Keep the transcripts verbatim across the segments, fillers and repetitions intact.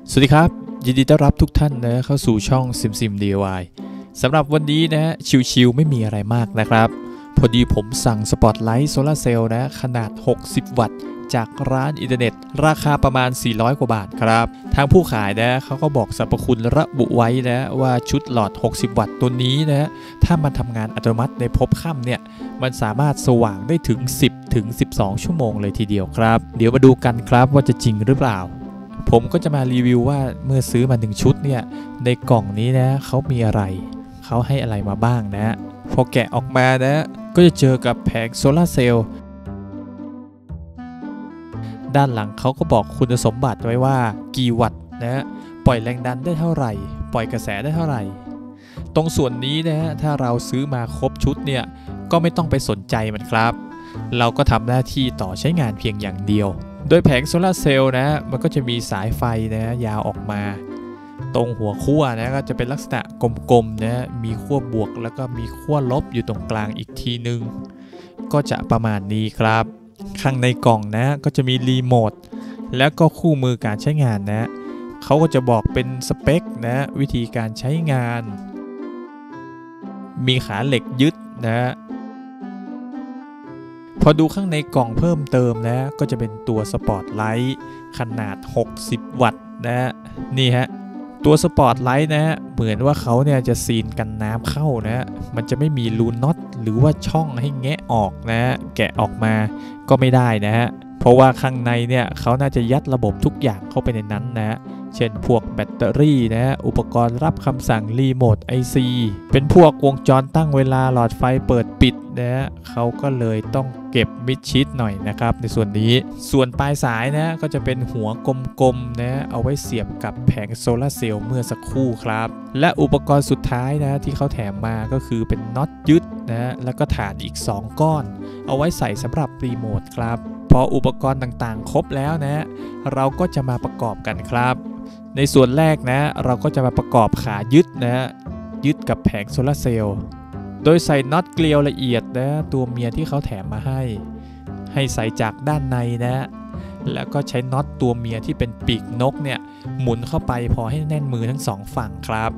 สวัสดีครับยินดีต้อนรับทุกท่านนะเข้าสู่ช่อง SimSim ดี ไอ วาย สำหรับวันนี้นะชิวๆไม่มีอะไรมากนะครับพอดีผมสั่งสปอตไลท์โซลาร์เซลล์นะขนาดหกสิบวัตต์จากร้านอินเทอร์เน็ตราคาประมาณสี่ร้อยกว่าบาทครับทางผู้ขายนะเขาก็บอกสรรพคุณระบุไว้นะว่าชุดหลอดหกสิบวัตต์ตัวนี้นะถ้ามันทำงานอัตโนมัติในภพค่ำเนี่ยมันสามารถสว่างได้ถึงสิบถึงสิบสองชั่วโมงเลยทีเดียวครับเดี๋ยวมาดูกันครับว่าจะจริงหรือเปล่าผมก็จะมารีวิวว่าเมื่อซื้อมาหนึ่งชุดเนี่ยในกล่องนี้นะเขามีอะไรเขาให้อะไรมาบ้างนะพอแกะออกมานะก็จะเจอกับแผงโซลาร์เซลล์ด้านหลังเขาก็บอกคุณสมบัติไว้ว่ากี่วัตต์นะปล่อยแรงดันได้เท่าไหร่ปล่อยกระแสได้เท่าไหร่ตรงส่วนนี้นะถ้าเราซื้อมาครบชุดเนี่ยก็ไม่ต้องไปสนใจมันครับเราก็ทำหน้าที่ต่อใช้งานเพียงอย่างเดียวโดยแผงโซลาร์เซลล์นะมันก็จะมีสายไฟนะยาวออกมาตรงหัวขั้วนะก็จะเป็นลักษณะกลมๆนะมีขั้วบวกแล้วก็มีขั้วลบอยู่ตรงกลางอีกทีนึงก็จะประมาณนี้ครับข้างในกล่องนะก็จะมีรีโมทแล้วก็คู่มือการใช้งานนะเขาก็จะบอกเป็นสเปคนะวิธีการใช้งานมีขาเหล็กยึดนะพอดูข้างในกล่องเพิ่มเติมนะก็จะเป็นตัวสปอตไลท์ขนาดหกสิบวัตต์นะนี่ฮะตัวสปอตไลท์นะเหมือนว่าเขาเนี่ยจะซีนกันน้ำเข้านะมันจะไม่มีรูน็อตหรือว่าช่องให้แงะออกนะแกะออกมาก็ไม่ได้นะฮะเพราะว่าข้างในเนี่ยเขาน่าจะยัดระบบทุกอย่างเข้าไปในนั้นนะเช่นพวกแบตเตอรี่นะอุปกรณ์รับคำสั่งรีโมท ไอ ซี เป็นพวกวงจรตั้งเวลาหลอดไฟเปิดปิดนะเขาก็เลยต้องเก็บมิดชิดหน่อยนะครับในส่วนนี้ส่วนปลายสายนะก็จะเป็นหัวกลมๆนะเอาไว้เสียบกับแผงโซลาร์เซลล์เมื่อสักครู่ครับและอุปกรณ์สุดท้ายนะที่เขาแถมมาก็คือเป็นน็อตยึดนะแล้วก็ฐานอีกสองก้อนเอาไว้ใส่สำหรับรีโมทครับพออุปกรณ์ต่างๆครบแล้วนะเราก็จะมาประกอบกันครับในส่วนแรกนะเราก็จะมาประกอบขายึดนะยึดกับแผงโซลาร์เซลล์โดยใส่น็อตเกลียวละเอียดนะตัวเมียที่เขาแถมมาให้ให้ใส่จากด้านในนะแล้วก็ใช้น็อตตัวเมียที่เป็นปีกนกเนี่ยหมุนเข้าไปพอให้แน่นมือทั้งสองฝั่งครับ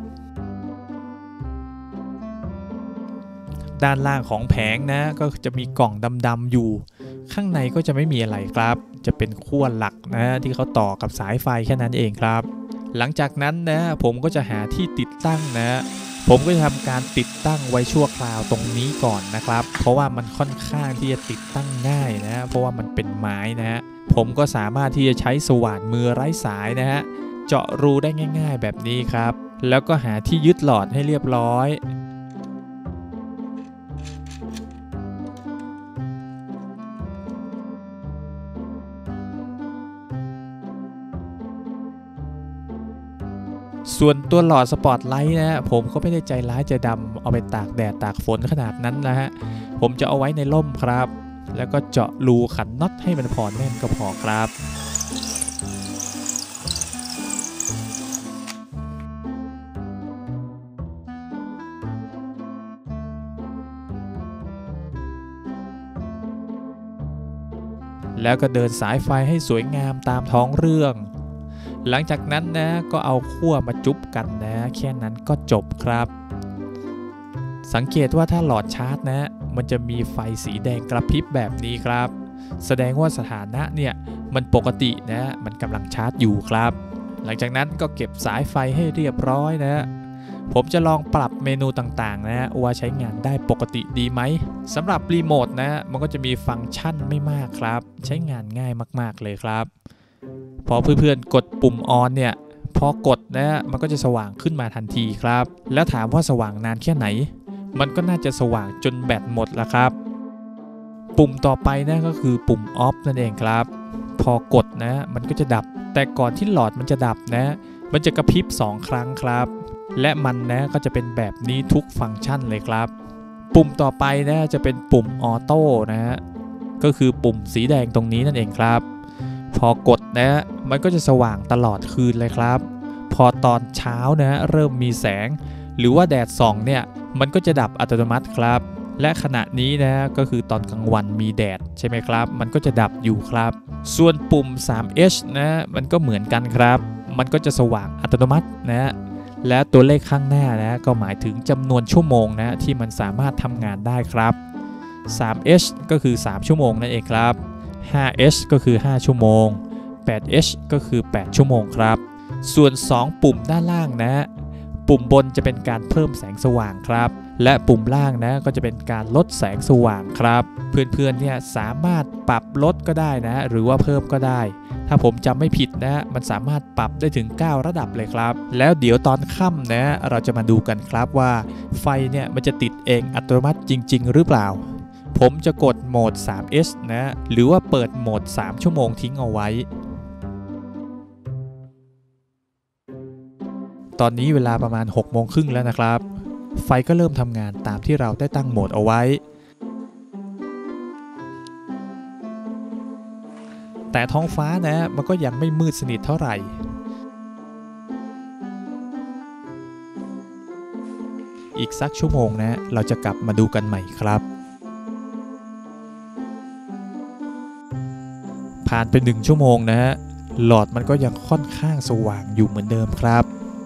ด้านล่างของแผงนะก็จะมีกล่องดำๆอยู่ข้างในก็จะไม่มีอะไรครับจะเป็นขั้วหลักนะที่เขาต่อกับสายไฟแค่นั้นเองครับหลังจากนั้นนะผมก็จะหาที่ติดตั้งนะผมก็จะทำการติดตั้งไว้ชั่วคราวตรงนี้ก่อนนะครับเพราะว่ามันค่อนข้างที่จะติดตั้งง่ายนะเพราะว่ามันเป็นไม้นะฮะผมก็สามารถที่จะใช้สว่านมือไร้สายนะฮะเจาะรูได้ง่ายๆแบบนี้ครับแล้วก็หาที่ยึดหลอดให้เรียบร้อยส่วนตัวหลอดสปอตไลท์นะผมก็ไม่ได้ใจร้ายใจดำเอาไปตากแดดตากฝนขนาดนั้นนะฮะผมจะเอาไว้ในร่มครับแล้วก็เจาะรูขันน็อตให้มันพอแน่นก็พอครับแล้วก็เดินสายไฟให้สวยงามตามท้องเรื่องหลังจากนั้นนะก็เอาขั้วมาจุ๊บกันนะแค่นั้นก็จบครับสังเกตว่าถ้าหลอดชาร์จนะมันจะมีไฟสีแดงกระพริบแบบนี้ครับแสดงว่าสถานะเนี่ยมันปกตินะมันกำลังชาร์จอยู่ครับหลังจากนั้นก็เก็บสายไฟให้เรียบร้อยนะผมจะลองปรับเมนูต่างๆนะว่าใช้งานได้ปกติดีไหมสำหรับรีโมทนะมันก็จะมีฟังก์ชันไม่มากครับใช้งานง่ายมากๆเลยครับพอเพื่อนๆกดปุ่มออนเนี่ยพอกดนะมันก็จะสว่างขึ้นมาทันทีครับแล้วถามว่าสว่างนานแค่ไหนมันก็น่าจะสว่างจนแบตหมดแล้วครับปุ่มต่อไปนะก็คือปุ่มออฟนั่นเองครับพอกดนะมันก็จะดับแต่ก่อนที่หลอดมันจะดับนะมันจะกระพริบสองครั้งครับและมันนะก็จะเป็นแบบนี้ทุกฟังก์ชันเลยครับปุ่มต่อไปนะจะเป็นปุ่มออโต้นะฮะก็คือปุ่มสีแดงตรงนี้นั่นเองครับพอกดนะมันก็จะสว่างตลอดคืนเลยครับพอตอนเช้านะเริ่มมีแสงหรือว่าแดดส่องเนี่ยมันก็จะดับอัตโนมัติครับและขณะนี้นะก็คือตอนกลางวันมีแดดใช่ไหมครับมันก็จะดับอยู่ครับส่วนปุ่ม ทรี เอช นะมันก็เหมือนกันครับมันก็จะสว่างอัตโนมัตินะและตัวเลขข้างหน้านะก็หมายถึงจำนวนชั่วโมงนะที่มันสามารถทำงานได้ครับ ทรี เอช ก็คือสามชั่วโมงนั่นเองครับ ห้า เอช ก็คือห้าชั่วโมง แปด เอช ก็คือแปดชั่วโมงครับส่วนสองปุ่มด้านล่างนะปุ่มบนจะเป็นการเพิ่มแสงสว่างครับและปุ่มล่างนะก็จะเป็นการลดแสงสว่างครับเพื่อนๆเนี่ยสามารถปรับลดก็ได้นะหรือว่าเพิ่มก็ได้ถ้าผมจำไม่ผิดนะมันสามารถปรับได้ถึงเก้าระดับเลยครับแล้วเดี๋ยวตอนค่ำนะเราจะมาดูกันครับว่าไฟเนี่ยมันจะติดเองอัตโนมัติจริงๆหรือเปล่าผมจะกดโหมด ทรี เอช นะหรือว่าเปิดโหมดสามชั่วโมงทิ้งเอาไว้ตอนนี้เวลาประมาณหกโมงครึ่งแล้วนะครับไฟก็เริ่มทำงานตามที่เราได้ตั้งโหมดเอาไว้แต่ท้องฟ้านะมันก็ยังไม่มืดสนิทเท่าไหร่อีกสักชั่วโมงนะเราจะกลับมาดูกันใหม่ครับผ่านไปหนึ่งชั่วโมงนะหลอดมันก็ยังค่อนข้างสว่างอยู่เหมือนเดิมครับ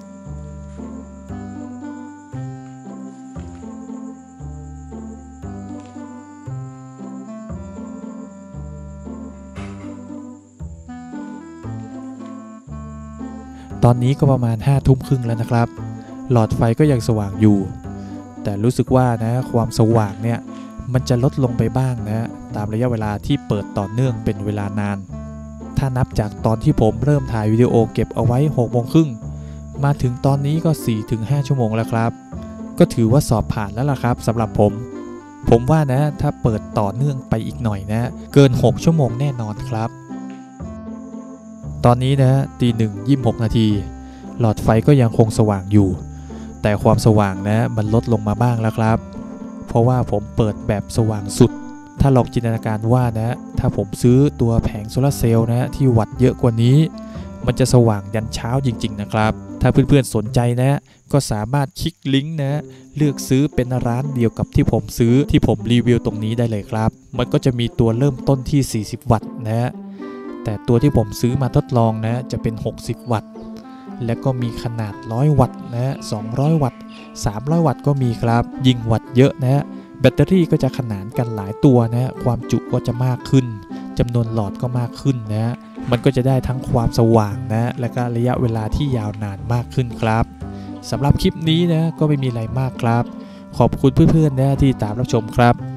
ตอนนี้ก็ประมาณห้าทุ่มครึ่งแล้วนะครับหลอดไฟก็ยังสว่างอยู่แต่รู้สึกว่านะความสว่างเนี่ยมันจะลดลงไปบ้างนะตามระยะเวลาที่เปิดต่อเนื่องเป็นเวลานานถ้านับจากตอนที่ผมเริ่มถ่ายวิดีโอเก็บเอาไว้หกโมงครึ่งมาถึงตอนนี้ก็ สี่ถึงห้า ชั่วโมงแล้วครับก็ถือว่าสอบผ่านแล้วล่ะครับสำหรับผมผมว่านะถ้าเปิดต่อเนื่องไปอีกหน่อยนะเกินหกชั่วโมงแน่นอนครับตอนนี้นะตีหนึ่งยี่สิบหกนาทีหลอดไฟก็ยังคงสว่างอยู่แต่ความสว่างนะมันลดลงมาบ้างแล้วครับเพราะว่าผมเปิดแบบสว่างสุดถ้าลองจินตนาการว่านะถ้าผมซื้อตัวแผงโซลาร์เซลล์นะที่วัตต์เยอะกว่านี้มันจะสว่างยันเช้าจริงๆนะครับถ้าเพื่อนๆสนใจนะก็สามารถคลิกลิงก์นะเลือกซื้อเป็นร้านเดียวกับที่ผมซื้อที่ผมรีวิวตรงนี้ได้เลยครับมันก็จะมีตัวเริ่มต้นที่สี่สิบวัตต์นะแต่ตัวที่ผมซื้อมาทดลองนะจะเป็นหกสิบวัตต์และก็มีขนาดหนึ่งร้อยวัตต์นะสองร้อยวัตต์สามร้อยวัตต์ก็มีครับยิ่งวัตต์เยอะนะแบตเตอรี่ก็จะขนานกันหลายตัวนะความจุก็จะมากขึ้นจำนวนหลอดก็มากขึ้นนะมันก็จะได้ทั้งความสว่างนะและก็ระยะเวลาที่ยาวนานมากขึ้นครับสำหรับคลิปนี้นะก็ไม่มีอะไรมากครับขอบคุณเพื่อนๆนะที่ตามรับชมครับ